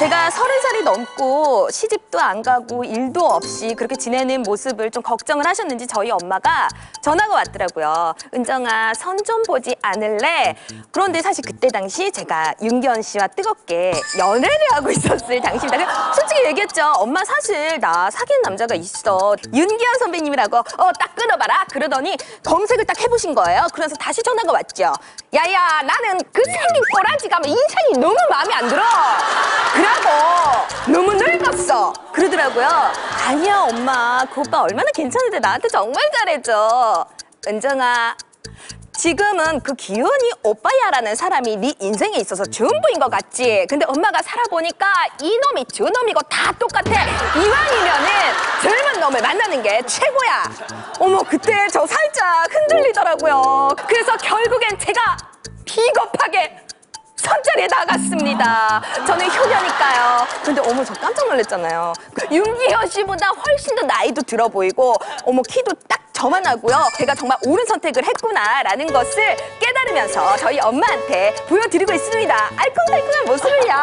제가 30살이 넘고 시집도 안 가고 일도 없이 그렇게 지내는 모습을 좀 걱정을 하셨는지 저희 엄마가 전화가 왔더라고요. 은정아, 선 좀 보지 않을래? 그런데 사실 그때 당시 제가 윤기현 씨와 뜨겁게 연애를 하고 있었을 당시입니다. 솔직히 얘기했죠. 엄마 사실 나 사귄 남자가 있어. 윤기현 선배님이라고 딱 끊어봐라. 그러더니 검색을 딱 해보신 거예요. 그래서 다시 전화가 왔죠. 야야, 나는 그 생긴 꼬라지가 인생이 너무 마음에 안 들어. 그러고 너무 늙었어. 그러더라고요. 아니야 엄마, 그 오빠 얼마나 괜찮은데 나한테 정말 잘해줘. 은정아, 지금은 그 기현이 오빠야라는 사람이 네 인생에 있어서 전부인 것 같지? 근데 엄마가 살아보니까 이놈이 저놈이고 다 똑같아. 이왕이면은 젊은 놈을 만나는 게 최고야. 어머, 그때 저 살짝 흔들리더라고요. 그래서 결국엔 제가 비겁하게 선자리에 나갔습니다. 저는 효녀니까요. 근데 어머, 저 깜짝 놀랐잖아요. 윤기현 씨보다 훨씬 더 나이도 들어 보이고 어머, 키도 딱 저만하고요. 제가 정말 옳은 선택을 했구나라는 것을 깨달으면서 저희 엄마한테 보여드리고 있습니다. 알콩달콩한 모습을요.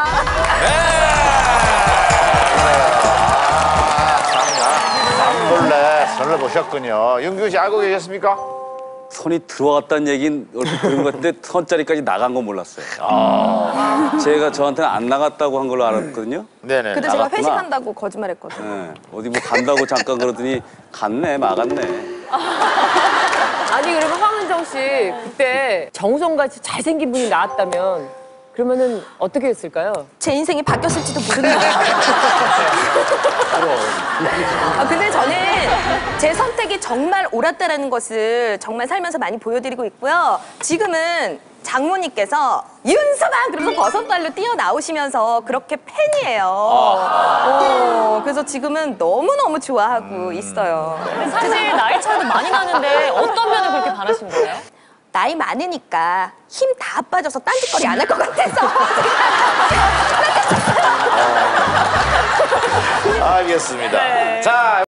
선을 보셨군요. 윤기현 씨 알고 계셨습니까? 선이 들어갔다는 얘기는 얼핏 들은 것 같은데 선자리까지 나간 건 몰랐어요. 제가 저한테는 안 나갔다고 한 걸로 알았거든요. 네네. 그때 제가 나갔구나. 회식한다고 거짓말했거든요. 네, 어디 뭐 간다고 잠깐 그러더니 갔네, 막았네. 아니 그러면 황은정 씨 그때 정우성같이 잘생긴 분이 나왔다면 그러면은 어떻게 했을까요? 제 인생이 바뀌었을지도 모릅니다. 근데 저는 제 선택이 정말 옳았다라는 것을 정말 살면서 많이 보여드리고 있고요. 지금은 장모님께서 윤서방! 그러면서 버섯발로 뛰어나오시면서 그렇게 팬이에요. 그래서 지금은 너무너무 좋아하고 있어요. 사실 나이 차이도 많이 나는데 어떤 면을 그렇게 바라신 거예요? 나이 많으니까 힘 다 빠져서 딴짓거리 안 할 것 같아서. 알겠습니다. 자.